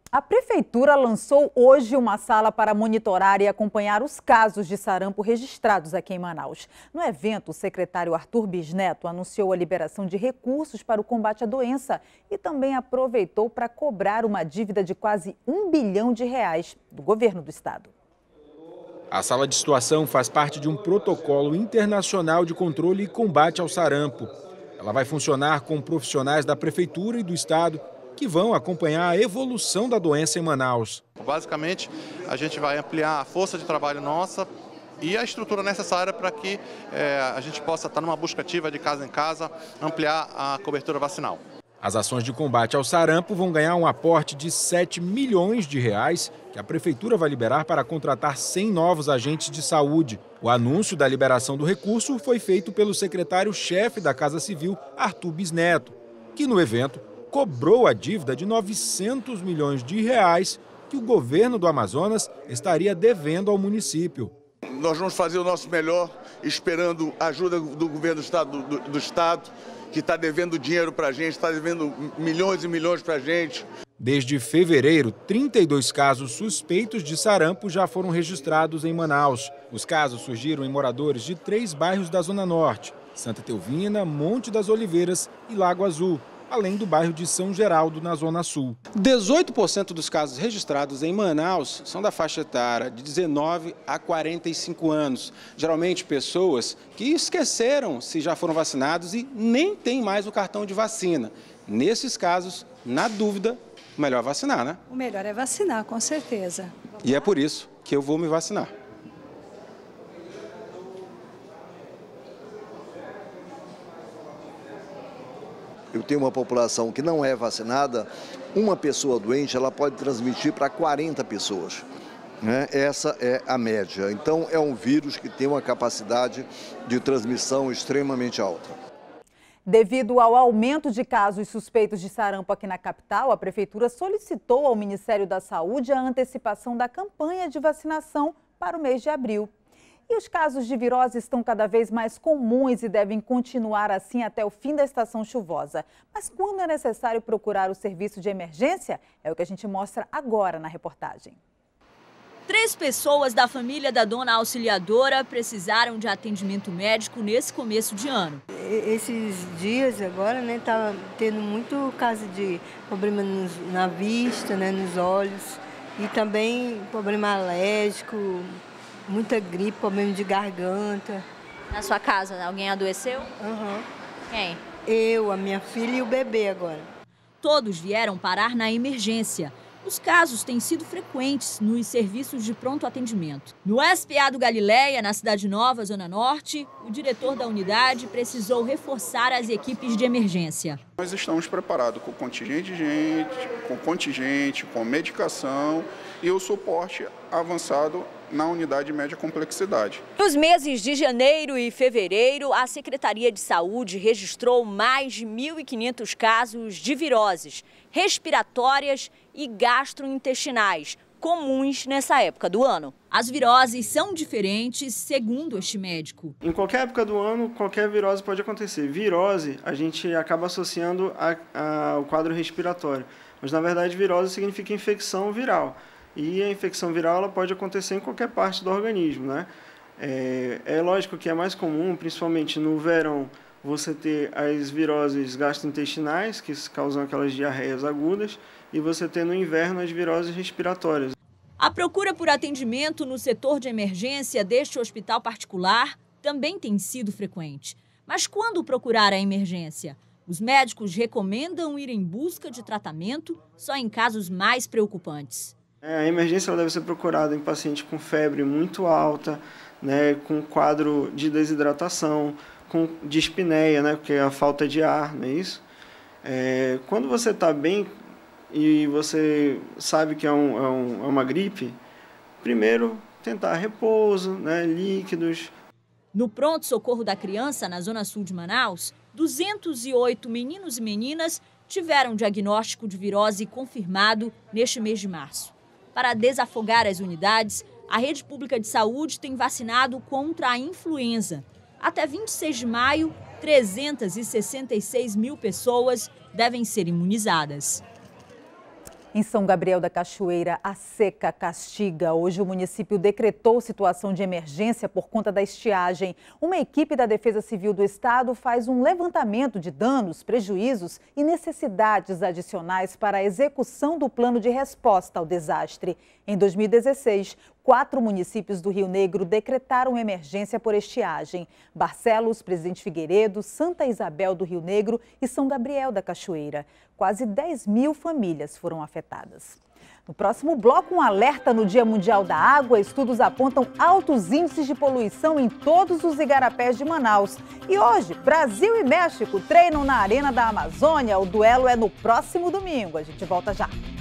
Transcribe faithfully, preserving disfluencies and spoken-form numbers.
A Prefeitura lançou hoje uma sala para monitorar e acompanhar os casos de sarampo registrados aqui em Manaus. No evento, o secretário Arthur Bisneto anunciou a liberação de recursos para o combate à doença e também aproveitou para cobrar uma dívida de quase um bilhão de reais do governo do estado. A sala de situação faz parte de um protocolo internacional de controle e combate ao sarampo. Ela vai funcionar com profissionais da Prefeitura e do estado que vão acompanhar a evolução da doença em Manaus. Basicamente, a gente vai ampliar a força de trabalho nossa e a estrutura necessária para que é, a gente possa estar numa busca ativa de casa em casa, ampliar a cobertura vacinal. As ações de combate ao sarampo vão ganhar um aporte de sete milhões de reais que a Prefeitura vai liberar para contratar cem novos agentes de saúde. O anúncio da liberação do recurso foi feito pelo secretário-chefe da Casa Civil, Arthur Bisneto, que no evento cobrou a dívida de novecentos milhões de reais que o governo do Amazonas estaria devendo ao município. Nós vamos fazer o nosso melhor, esperando a ajuda do governo do estado, do, do estado que está devendo dinheiro para a gente, está devendo milhões e milhões para a gente. Desde fevereiro, trinta e dois casos suspeitos de sarampo já foram registrados em Manaus. Os casos surgiram em moradores de três bairros da Zona Norte: Santa Teuvina, Monte das Oliveiras e Lago Azul, além do bairro de São Geraldo, na Zona Sul. dezoito por cento dos casos registrados em Manaus são da faixa etária de dezenove a quarenta e cinco anos. Geralmente pessoas que esqueceram se já foram vacinados e nem têm mais o cartão de vacina. Nesses casos, na dúvida, melhor vacinar, né? O melhor é vacinar, com certeza. E é por isso que eu vou me vacinar. Eu tenho uma população que não é vacinada, uma pessoa doente ela pode transmitir para quarenta pessoas. Né? Essa é a média. Então é um vírus que tem uma capacidade de transmissão extremamente alta. Devido ao aumento de casos suspeitos de sarampo aqui na capital, a Prefeitura solicitou ao Ministério da Saúde a antecipação da campanha de vacinação para o mês de abril. E os casos de virose estão cada vez mais comuns e devem continuar assim até o fim da estação chuvosa. Mas quando é necessário procurar o serviço de emergência? É o que a gente mostra agora na reportagem. Três pessoas da família da dona Auxiliadora precisaram de atendimento médico nesse começo de ano. Esses dias agora, né, tá tendo muito caso de problema nos, na vista, né, nos olhos e também problema alérgico. Muita gripe, problema de garganta. Na sua casa, alguém adoeceu? Uhum. Quem? Eu, a minha filha e o bebê agora. Todos vieram parar na emergência. Os casos têm sido frequentes nos serviços de pronto atendimento. No S P A do Galileia, na Cidade Nova, Zona Norte, o diretor da unidade precisou reforçar as equipes de emergência. Nós estamos preparados com contingente de gente, com contingente, com medicação e o suporte avançado na unidade de média complexidade. Nos meses de janeiro e fevereiro, a Secretaria de Saúde registrou mais de mil e quinhentos casos de viroses respiratórias e gastrointestinais, comuns nessa época do ano. As viroses são diferentes, segundo este médico. Em qualquer época do ano, qualquer virose pode acontecer. Virose, a gente acaba associando a, a, ao quadro respiratório, mas na verdade virose significa infecção viral. E a infecção viral ela pode acontecer em qualquer parte do organismo, né? É, é lógico que é mais comum, principalmente no verão, você ter as viroses gastrointestinais, que causam aquelas diarreias agudas, e você ter no inverno as viroses respiratórias. A procura por atendimento no setor de emergência deste hospital particular também tem sido frequente. Mas quando procurar a emergência? Os médicos recomendam ir em busca de tratamento só em casos mais preocupantes. A emergência ela deve ser procurada em paciente com febre muito alta, né, com quadro de desidratação, com dispneia, né, porque é a falta de ar, não é isso? É, quando você está bem e você sabe que é, um, é, um, é uma gripe, primeiro tentar repouso, né, líquidos. No pronto-socorro da criança, na Zona Sul de Manaus, duzentos e oito meninos e meninas tiveram diagnóstico de virose confirmado neste mês de março. Para desafogar as unidades, a Rede Pública de Saúde tem vacinado contra a influenza. Até vinte e seis de maio, trezentas e sessenta e seis mil pessoas devem ser imunizadas. Em São Gabriel da Cachoeira, a seca castiga. Hoje o município decretou situação de emergência por conta da estiagem. Uma equipe da Defesa Civil do Estado faz um levantamento de danos, prejuízos e necessidades adicionais para a execução do plano de resposta ao desastre. Em dois mil e dezesseis, quatro municípios do Rio Negro decretaram emergência por estiagem: Barcelos, Presidente Figueiredo, Santa Isabel do Rio Negro e São Gabriel da Cachoeira. Quase dez mil famílias foram afetadas. No próximo bloco, um alerta no Dia Mundial da Água. Estudos apontam altos índices de poluição em todos os igarapés de Manaus. E hoje, Brasil e México treinam na Arena da Amazônia. O duelo é no próximo domingo. A gente volta já.